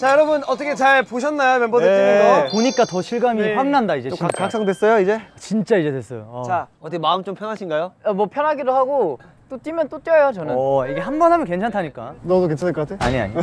자 여러분 어떻게 잘 보셨나요 멤버들 네. 뛰는 거? 보니까 더 실감이 확 난다 이제. 진짜. 각성됐어요 이제? 진짜 이제 됐어요. 자 어떻게 마음 좀 편하신가요? 뭐 편하기도 하고 또 뛰면 또 뛰어요 저는. 이게 한 번 하면 괜찮다니까. 너도 괜찮을 것 같아? 아니.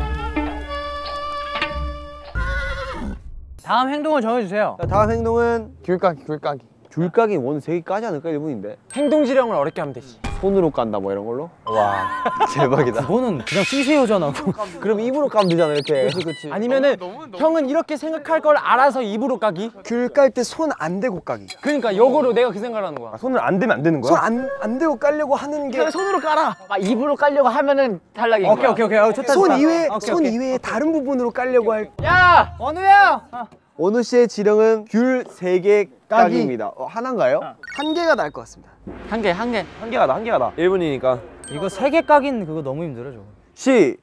다음 행동을 정해주세요. 자, 다음 행동은 귤까기. 귤까기 원 3개 까지 않을까 1분인데. 행동 지령을 어렵게 하면 되지. 손으로 깐다 뭐 이런 걸로? 와 대박이다. 그거는 그냥 쓰세요잖아. 그럼 입으로 까면 되잖아 이렇게. 그렇지. 아니면은 형은 이렇게 생각할 걸 알아서 입으로 까기. 귤 깔 때 손 안 대고 까기. 그러니까 역으로 내가 그 생각을 하는 거야. 손을 안 대면 안 되는 거야? 손 안 대고 깔려고 하는 게 손으로 깔아. 입으로 깔려고 하면은 탈락인 거야. 오케이. 좋다. 손 이외에 다른 부분으로 깔려고 할. 야 원우야. 원우 씨의 지령은 귤 3개 까기입니다. 하나인가요? 한 개가 나을 것 같습니다. 한 개. 한 개가 나. 1분이니까. 이거 3개 까긴 그거 너무 힘들어 저거. 시.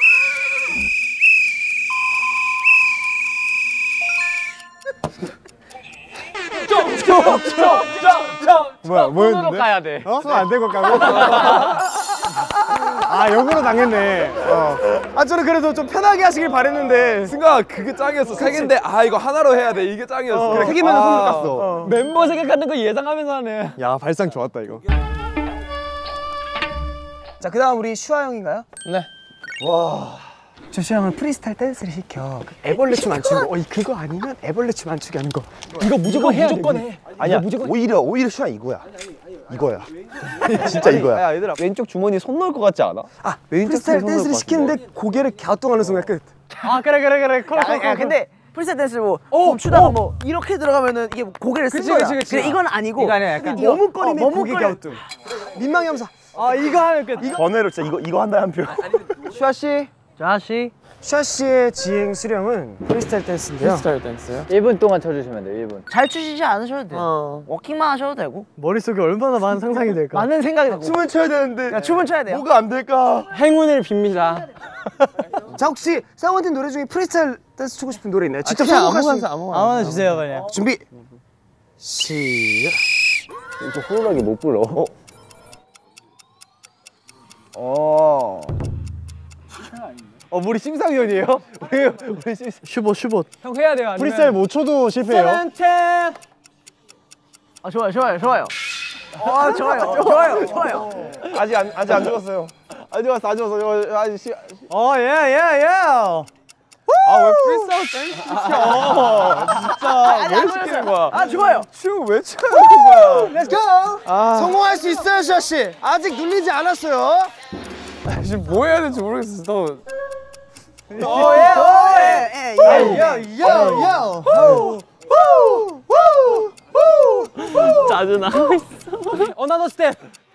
뭐였는데? 손으로 까야 돼. 손 안 대고 까고? 아, 역으로 당했네. 아 저는 그래도 좀 편하게 하시길 바랬는데. 순간 그게 짱이었어. 3개인데 아 이거 하나로 해야 돼. 이게 짱이었어. 그래, 3개면 손으로 깠어. 멤버 생각하는 거 예상하면서 하네. 야, 발상 좋았다 이거. 자 그다음 우리 슈아 형인가요? 네. 저 슈아 형은 프리스타일 댄스를 시켜. 애벌레 춤 안 추고. 그거 아니면 애벌레 춤 안 추게 하는 거. 이거 무조건 해. 아니야, 오히려 슈아 이거야. 진짜 이거야. 야, 얘들아, 왼쪽 주머니에 손 넣을 것 같지 않아? 아 프리스타일 댄스를 시키는데 고개를 갸우뚱하는 순간 끝. 아 그래. 야, 근데 프리스타일 댄스 뭐 추다가 뭐 이렇게 들어가면은 이게 고개를 쓰는 거야. 근데 이건 아니고 이거 아니야 약간. 머뭇거림에 고개 갸우뚱. 민망해 하면서. 이거 하면 끝. 번외로 진짜 이거 한다 한 표. 슈아 씨. 자시. 슈아 씨의 지행 수령은 프리스타일 댄스인데요. 스타일 댄스요? 1분 동안 쳐주시면 돼요. 1분. 잘 추시지 않으셔도 돼요. 워킹만 하셔도 되고. 머릿속에 얼마나 많은 상상이 될까? 많은 생각이 나고. 춤을 춰야 되는데. 야, 춤을 춰야 돼요. 뭐가 안 될까? 행운을 빕니다. 자 혹시 세븐틴 노래 중에 프리스타일 댄스 추고 싶은 노래 있나요? 직접 선곡할 수 있는. 아무나 주세요 그냥. 준비. 시작. 좀 호루라기 못 불러. 우리 심사위원이에요? 우리 슈봇. 형 해야 돼요. 프리스타일 못 쳐도 실패해요. 좋아요. 좋아요. 아직 안 죽었어요. 안 죽었어. 아직 예. 아왜 프리스타일 댄스 시켜? 진짜 왜 시키는 거야? 좋아요. 춤 왜 춰야 되는 거야? Let's go. 성공할 수 있어요, 슈아 씨. 아직 눌리지 않았어요. 지금 뭐 해야 될지 모르겠어. 너 짜증나. 어나더 스텝.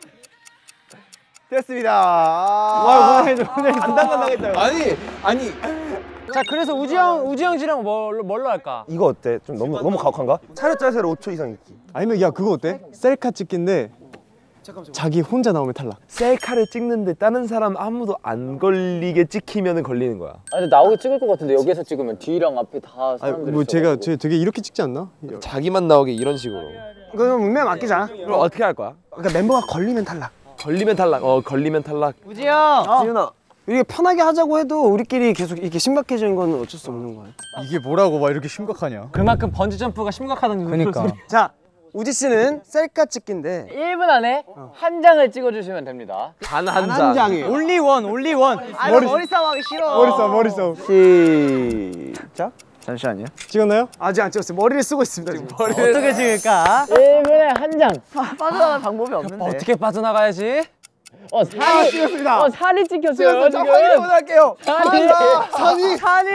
됐습니다. 와, 안당간당했다. 아니 자 그래서 우지영 씨랑 뭘로 할까? 이거 어때? 좀 너무 가혹한가? 차렷 자세로 5초 이상 있기. 아니면 야 그거 어때? 셀카 찍기인데 자기 혼자 나오면 탈락. 셀카를 찍는데 다른 사람 아무도 안 걸리게 찍히면 걸리는 거야. 아니 나오게 찍을 것 같은데 여기서 찍으면 뒤랑 앞에 다 사람들이 뭐 제가 되게 이렇게 찍지 않나? 자기만 나오게 이런 식으로. 그럼 운명 맡기자. 그럼 어떻게 할 거야? 그러니까 멤버가 걸리면 탈락. 걸리면 탈락. 걸리면 탈락. 우지영. 지윤아. 이렇게 편하게 하자고 해도 우리끼리 계속 이렇게 심각해지는 건 어쩔 수 없는 거야. 이게 뭐라고 막 이렇게 심각하냐? 그만큼 번지 점프가 심각하다는 그러니까. 자, 우지 씨는 셀카 찍기인데 1분 안에 한 장을 찍어주시면 됩니다. 단 한 장. 올리 원. 머리 싸움 하기 싫어. 머리 싸움. 시작. 잠시만요. 찍었나요? 아직 안 찍었어요. 머리를 쓰고 있습니다. 지금. 어떻게 찍을까? 1분에 한 장. 빠져나갈 방법이 없는데. 어떻게 빠져나가야지? 살이 찍었습니다. 살이 찍혔어요 지금. 확인 먼저 할게요. 산이.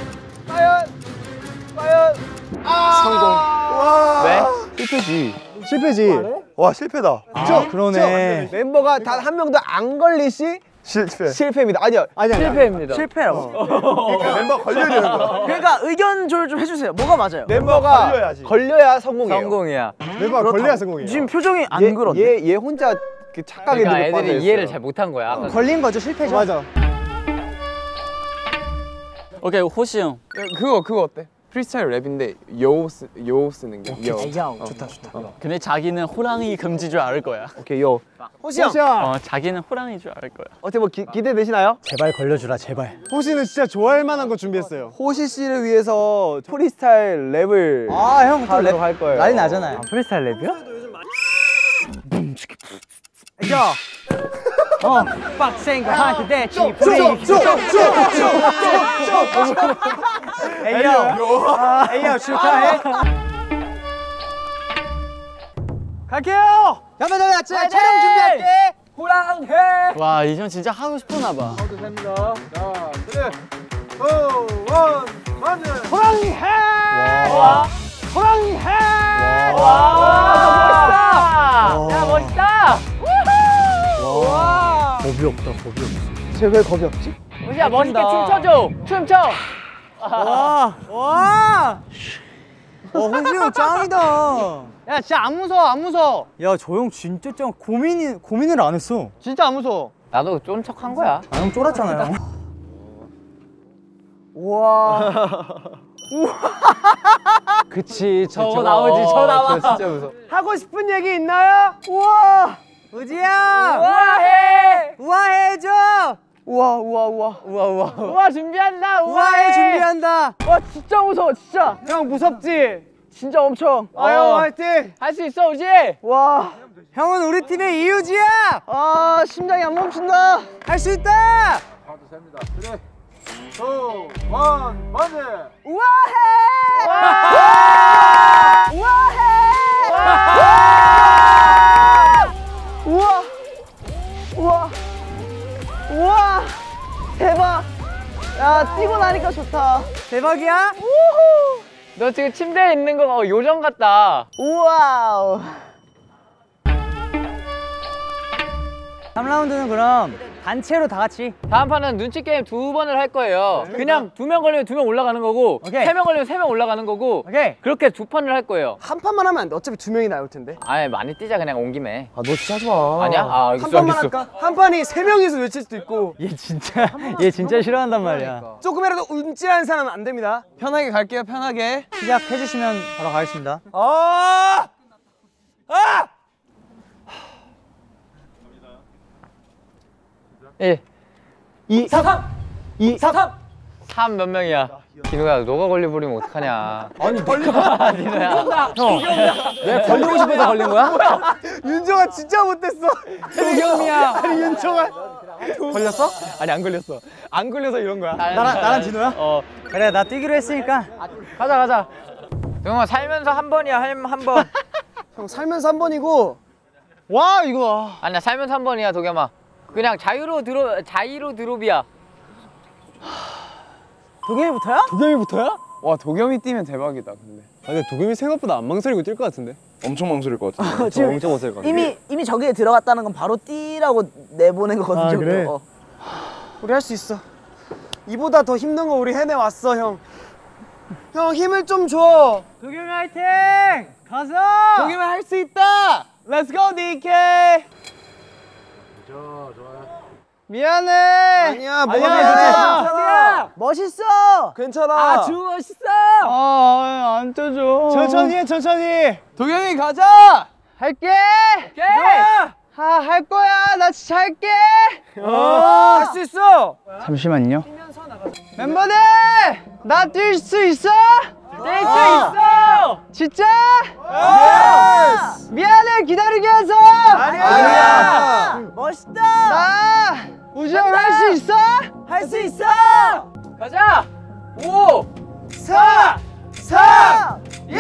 과연. 성공. 와. 왜? 실패지. 와, 실패다. 그러네. 멤버가 단 한 명도 안 걸릴 시 실패입니다. 아니야. 실패입니다. 실패라고. 그러니까 멤버 걸려야 되는 거야. 그러니까 의견 조율 좀 해주세요. 뭐가 맞아요? 멤버가 걸려야 성공이에요. 성공이야. 멤버가 걸려야 성공이야. 지금 표정이 안 그런데. 얘 혼자 그 착각에 그러니까 빠져 애들이 있어요. 이해를 잘 못한 거야. 걸린 거죠, 실패죠. 맞아. 오케이 호시 형. 그거 어때? 프리스타일 랩인데 요 쓰는 게 요. 좋다. 근데 자기는 호랑이 금지 줄 알 거야. 오케이 요. 호시 형. 자기는 호랑이 줄 알 거야. 어때 뭐 기대되시나요? 제발 걸려주라 제발. 호시는 진짜 좋아할 만한 거 준비했어요. 호시 씨를 위해서 프리스타일 랩을 형 또 랩 할 거예요. 난리 나잖아요. 프리스타일 랩이요? 야. 빡센 거 하기 대치 에이요 축하해. 갈게요. 잠깐만 촬영 준비할게. 호랑해. 와 이 형 진짜 하고 싶었나 봐. 멋있다. 겁이 없다, 겁이 없어. 쟤왜 겁이 없지? 우지야 멋있게 춤춰줘. 춤춰. 호시 형 짱이다. 야 진짜 안 무서워 안 무서워. 야 저 형 진짜 짱 고민을 안 했어. 진짜 안 무서워. 나도 쫀 척한 거야. 형 쫄았잖아요. 그치. 저 나오지 저 나와. 진짜 무서워. 하고 싶은 얘기 있나요? 우와. 우지야. 우아해. 우아해줘. 우와 준비한다. 우아해 준비한다. 와 진짜 무서워 진짜. 형 무섭지? 진짜 엄청. 형 화이팅. 할 수 있어 우지. 와. 형은 우리 팀의 이유지야. 아 심장이 안 멈춘다. 할 수 있다. 우아해. 우와 대박. 야 뛰고 나니까 좋다. 대박이야? 우후. 너 지금 침대에 있는 거 요정 같다. 우와우. 3라운드는 그럼 단체로 다 같이. 다음 판은 눈치 게임 2번을 할 거예요. 그냥 2명 걸리면 2명 올라가는 거고, 3명 걸리면 3명 올라가는 거고, 그렇게 2판을 할 거예요. 한 판만 하면 안 돼. 어차피 2명이 나올 텐데. 아예 많이 뛰자 그냥 온 김에. 아, 너 진짜 하지 마. 아니야? 아 한 판만 할까? 한 판이 3명이서 외칠 수도 있고. 얘 진짜 싫어한단 말이야. 조금이라도 움찔한 사람은 안 됩니다. 편하게 갈게요. 편하게. 시작해 주시면 바로 가겠습니다. 1 2 3 2 3 3 몇 명이야? 디노야 너가 걸려버리면 어떡하냐. 아니 걸려. 디노야 왜 걸리고 싶어서 걸린 거야? 윤정아 진짜 못됐어. 도겸이야. 아니 윤정아 걸렸어? 아니 안 걸렸어. 안 걸려서 이런 거야. 나랑 디노야? 그래 나 뛰기로 했으니까 가자. 도겸아 살면서 한 번이야. 한 번. 형 살면서 한 번이고. 와 이거 아니야 살면서 한 번이야 도겸아. 그냥 자유로 드롭이야. 도겸이부터야? 도겸이부터야? 와 도겸이 뛰면 대박이다. 근데. 근데 도겸이 생각보다 안 망설이고 뛸 것 같은데? 엄청 망설일 것 같은데. 지금 엄청 망설일 것 같은데. 이미 저기에 들어갔다는 건 바로 뛰라고 내보낸 거거든요. 아, 그래? 우리 할 수 있어. 이보다 더 힘든 거 우리 해내왔어 형. 형 힘을 좀 줘. 도겸이 화이팅! 가서! 도겸이 할 수 있다. Let's go DK! 미안해. 아니야 뭐가 괜찮아. 멋있어. 괜찮아. 아주 멋있어. 안 떠줘. 천천히. 도겸이 가자. 할게. 할 거야. 나 진짜 할게. 할 수 있어. 잠시만요. 멤버들, 나 뛸 수 있어? 뛸 수 있어. 진짜? 미안해 기다리게 해서. 아니야. 멋있다. 나 우주 형 할 수 있어? 할 수 있어. 가자. 5, 4, 3, 1.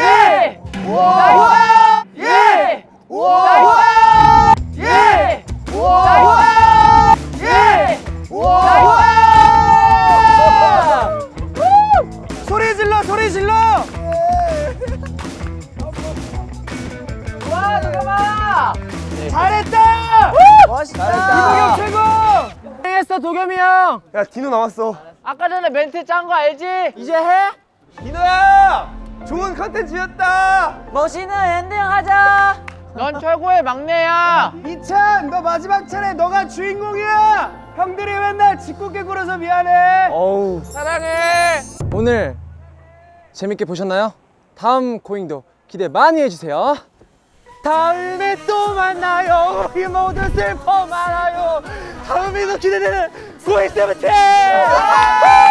나이스. 예. 나이스. 예. 나이스. 예. 소리 질러 소리 질러. 와 도겸아. 잘했다. 멋있다. 도겸 최고. 했어 도겸이 형. 야 디노 나왔어. 아까 전에 멘트 짠 거 알지? 이제 해? 디노야. 좋은 컨텐츠였다. 멋있는 엔딩 하자. 넌 최고의 막내야. 이찬 너 마지막 차례 너가 주인공이야. 형들이 맨날 짓궂게 굴어서 미안해. 사랑해. 오늘 재밌게 보셨나요? 다음 고잉도 기대 많이 해주세요. 다음에 또 만나요. 우리 모두 슬퍼 말아요. 다음에도 기대되는 고잉 세븐틴.